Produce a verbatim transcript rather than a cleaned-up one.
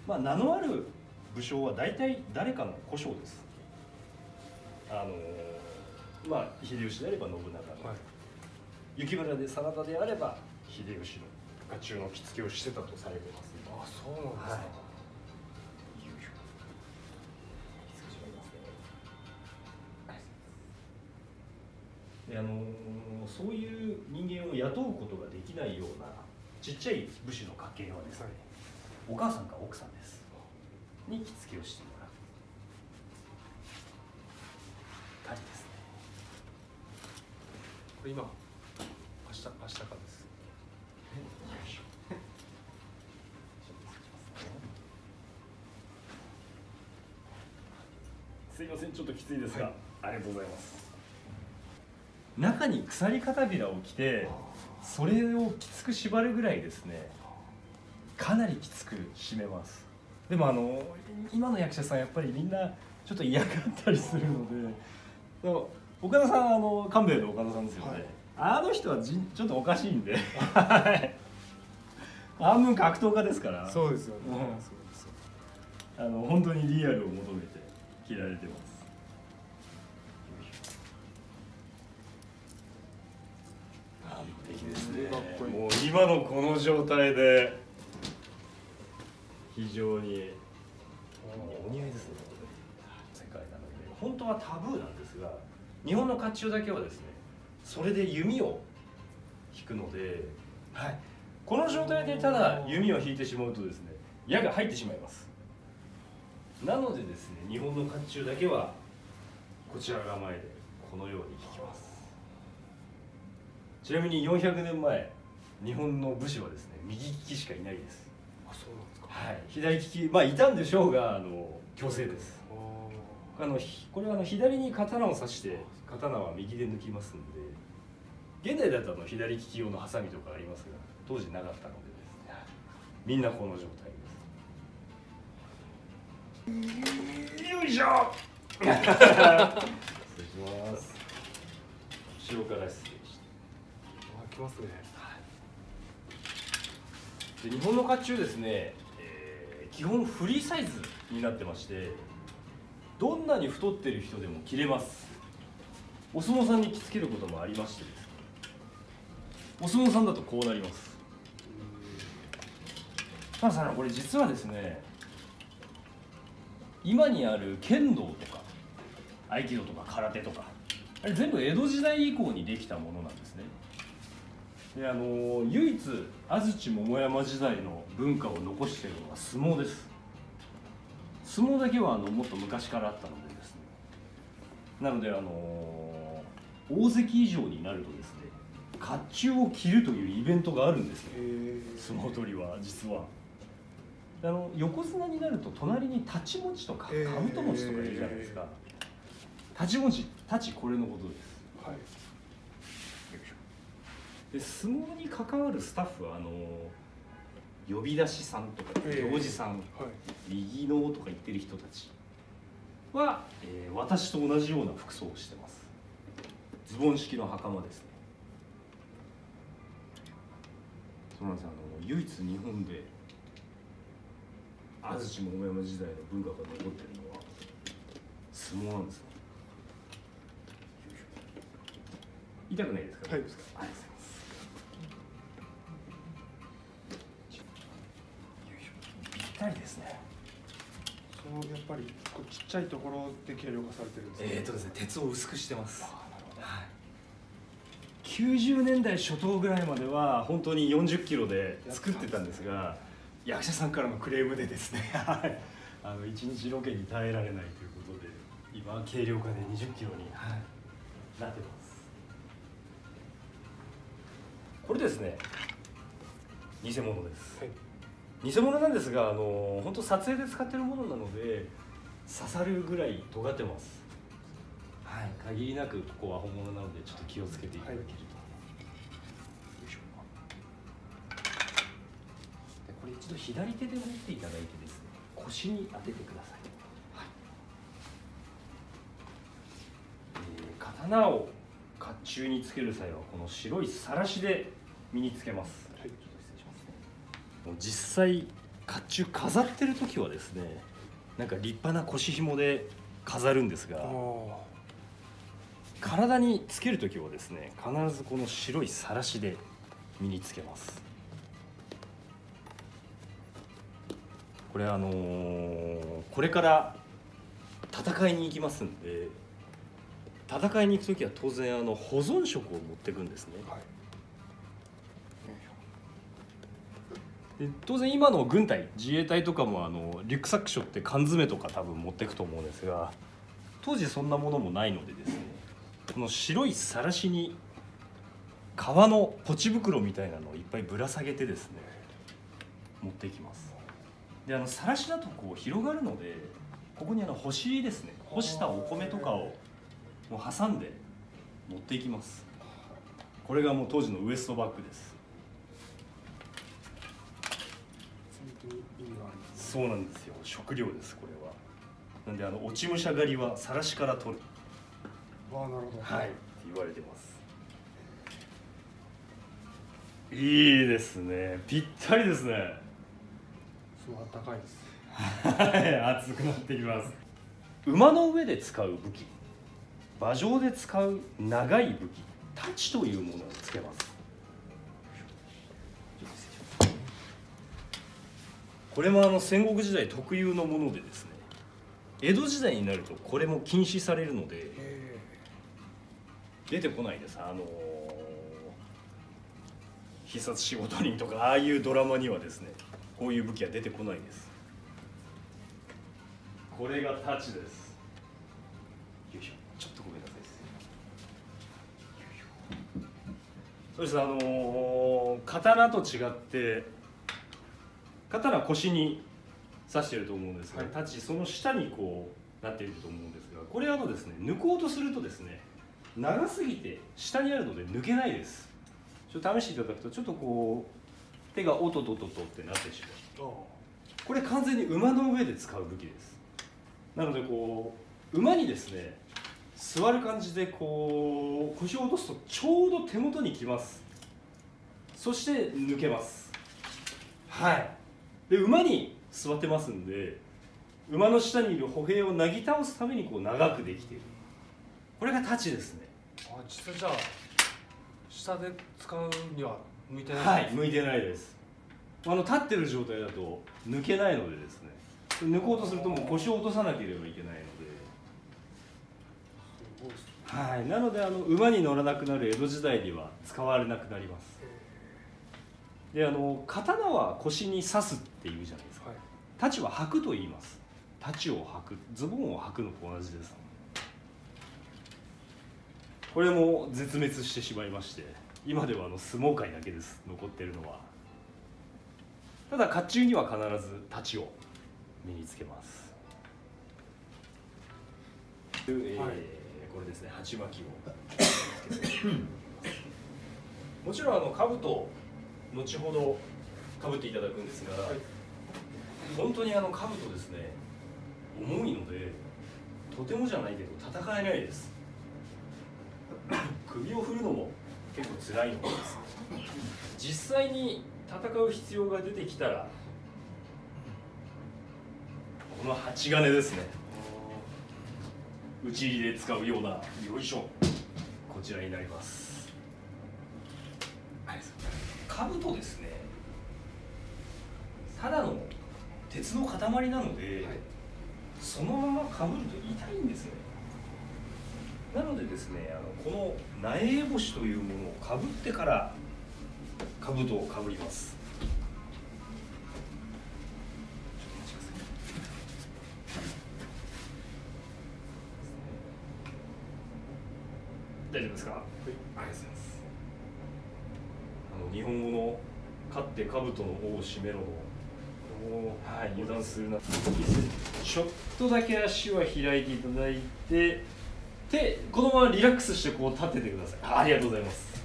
まあ名のある武将は大体誰かの小姓です。あのー、まあ秀吉であれば信長の、はい、幸村で真田であれば秀吉の甲冑の着付けをしてたとされてます。 あ、そうなんですか。はい、 であのー、そういう人間を雇うことができないようなちっちゃい武士の家系はですね、はい、お母さんか奥さんですに着付けをしてもらうたりですね。 これ今明日明日かです。 すいません、ちょっときついですが、はい、ありがとうございます。中に鎖片びらを着てそれをきつく縛るぐらいですね、かなりきつく締めます。でもあの今の役者さんやっぱりみんなちょっと嫌がったりするので、でも岡田さん、あの官兵衛の岡田さんですよね、はい、あの人はじちょっとおかしいんで半分格闘家ですから。 そうですよね、うん、そうです。 あの本当にリアルを求めて着られてます。完璧ですね。もう今のこの状態で非常にお似合いですね。世界なので本当はタブーなんですが、日本の甲冑だけはですね、それで弓を引くので、はい、この状態でただ弓を引いてしまうとですね、矢が入ってしまいます。なのでですね、日本の甲冑だけはこちらが前でこのように引きます。ちなみによんひゃくねんまえ、日本の武士はですね、右利きしかいないです。 あ、そうなんですか。 はい、左利き、まあいたんでしょうが、あの強制です。あのこれはあの左に刀を刺して刀は右で抜きますんで、現代だとあの左利き用のハサミとかありますが、当時なかったのでですね、みんなこの状態です。よいしょ失礼します。後ろから失礼して。 あ、きますね。 で日本の甲冑ですね、えー、基本フリーサイズになってまして、どんなに太ってる人でも着れます。お相撲さんに着付けることもありましてですね、お相撲さんだとこうなります。たださん、これ実はですね、今にある剣道とか合気道とか空手とか、あれ全部江戸時代以降にできたものなんですね。であの唯一安土桃山時代の文化を残しているのが相撲です。相撲だけはあのもっと昔からあったのでですね、なのであの大関以上になるとですね、甲冑を着るというイベントがあるんですよ、相撲取りは。実はあの横綱になると隣に太刀持ちとか兜持ちとかいるじゃないですか。太刀持ち、太刀これのことです。はい、で相撲に関わるスタッフはあの呼び出しさんとか行司さん、はい、右のとか言ってる人たちは、えー、私と同じような服装をしてます。ズボン式の袴ですね。そうなんです。あの唯一日本で安土桃山時代の文化が残ってるのは相撲なんですね。痛くないですか？ はい。 ありがとうございます。ぴったりですね。 そのやっぱりこうちっちゃいところで軽量化されてるんですか？ えーとですね、鉄を薄くしてます。あ、なるほど。はい。きゅうじゅうねんだい初頭ぐらいまでは本当によんじゅっキロで作ってたんですが、役者さんからのクレームでですね、はい、あのいちにちロケに耐えられないということで、今は軽量化でにじゅっキロに、はい、なってます。これですね、偽物です。はい、偽物なんですが、あの本当撮影で使ってるものなので刺さるぐらい尖ってます。はい、限りなくここは本物なのでちょっと気をつけていただけると。はい、よいしょ。でこれ一度左手で持っていただいてですね、腰に当ててください。はい、えー、刀を甲冑につける際はこの白いさらしで身につけます。はい、ちょっと失礼しますね。もう実際甲冑飾ってる時はですね、なんか立派な腰紐で飾るんですが、体につける時はですね、必ずこの白いさらしで身につけます。これあのー、これから戦いに行きますんで、戦いに行く時は当然あの保存食を持っていくんですね、はい、で当然今の軍隊自衛隊とかもあのリュックサック背負って缶詰とか多分持っていくと思うんですが、当時そんなものもないのでですね、この白いさらしに革のポチ袋みたいなのをいっぱいぶら下げてですね持っていきます。であのさらしだとこう広がるので、ここにあの干しですね、干したお米とかをもう挟んで持っていきます。これがもう当時のウエストバッグです。そうなんですよ、食料ですこれは。なんであの落ち武者狩りはさらしから取る。 ああ、なるほど。 はいって言われてます。いいですね、ぴったりですね。 すごい暖かいです。 はい、熱くなってきます。馬の上で使う武器、馬上で使う長い武器、太刀というものをつけます。これもあの戦国時代特有のものでですね、江戸時代になるとこれも禁止されるので出てこないです。あの必殺仕事人とかああいうドラマにはですね、こういう武器は出てこないです。これが太刀です。よいしょ、ちょっとごめんなさいです。そうです。あのー、刀と違って刀は腰に刺していると思うんですが、はい、太刀その下にこうなっていると思うんですが、これあのですね、抜こうとするとですね、長すぎて下にあるので抜けないです。ちょっと試していただくと、ちょっとこう手がおととととってなってしまう。これ完全に馬の上で使う武器です。なのでこう馬にですね座る感じでこう腰を落とすとちょうど手元にきます。そして抜けます。はい。で馬に座ってますんで、馬の下にいる歩兵をなぎ倒すためにこう長くできている。これが太刀ですね。 あ、実際じゃあ下で使うには向いてない。 はい、向いてないです。あの立ってる状態だと抜けないのでですね、抜こうとするともう腰を落とさなければいけないので、はい、なのであの馬に乗らなくなる江戸時代には使われなくなります。であの刀は腰に刺すっていうじゃないですか、はい、太刀は履くと言います。太刀を履く、ズボンを履くのと同じです。これも絶滅してしまいまして、今ではあの相撲界だけです残っているのは。ただ甲冑には必ず太刀を身につけます。えーはい、これですね、鉢巻きをもちろんあの兜を後ほどかぶっていただくんですが、はい、本当にあの兜ですね、重いのでとてもじゃないけど戦えないです。首を振るのも結構辛いのです。実際に戦う必要が出てきたらこの針金ですね、打ち入りで使うような、よいしょ、こちらになります。兜ですね、ただの鉄の塊なので、はい、そのままかぶると痛いんですね。なのでですね、あのこの苗えぼしというものをかぶってから兜をかぶります。大丈夫ですか？はい、ありがとうございます。あの日本語の「勝って兜の尾を締めろ」のはい、油断するな。ちょっとだけ足は開いていただいて、でこのままリラックスしてこう立っててください。ありがとうございます。